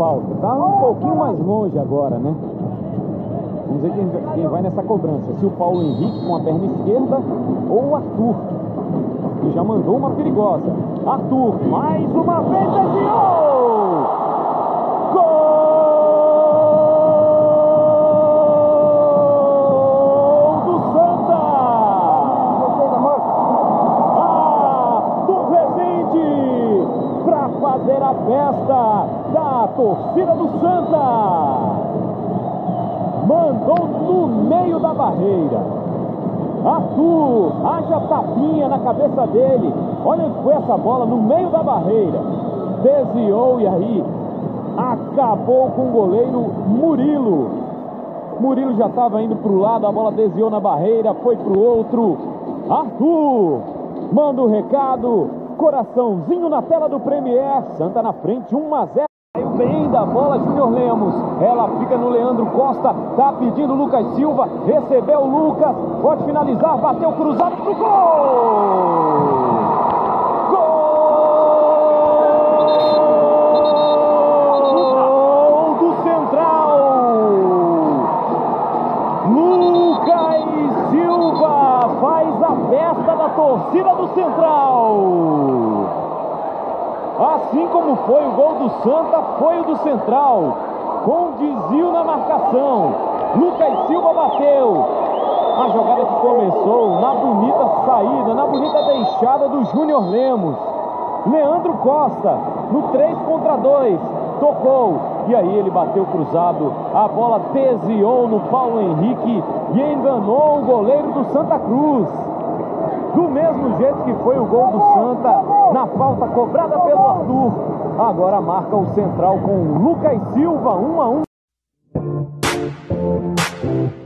falta. Tá um pouquinho mais longe agora, né? Vamos ver quem vai nessa cobrança. Se o Paulo Henrique com a perna esquerda ou o Arthur, que já mandou uma perigosa. Arthur, mais uma vez, desviou! Gol do Santa! Arthur Rezende, para fazer a festa da torcida do Santa. Mandou no meio da barreira. Arthur, haja tapinha na cabeça dele. Olha onde foi essa bola, no meio da barreira. Desviou e aí acabou com o goleiro Murilo. Murilo já estava indo para o lado, a bola desviou na barreira, foi para o outro. Arthur manda o recado. Coraçãozinho na tela do Premier. Santa na frente, 1-0. Saiu bem da bola Júnior Lemos, ela fica no Leandro Costa, tá pedindo o Lucas Silva, recebeu o Lucas, pode finalizar, bateu cruzado pro gol! Gol do Central! Lucas Silva faz a festa da torcida do Central! Assim como foi o gol do Santa, foi o do Central, com desvio na marcação. Lucas Silva bateu. A jogada que começou na bonita saída, na bonita deixada do Júnior Lemos. Leandro Costa, no 3 contra 2, tocou. E aí ele bateu cruzado. A bola desviou no Paulo Henrique e enganou o goleiro do Santa Cruz. Do mesmo jeito que foi o gol do Santa, na falta cobrada pelo Arthur. Agora marca o Central com o Lucas Silva, 1-1.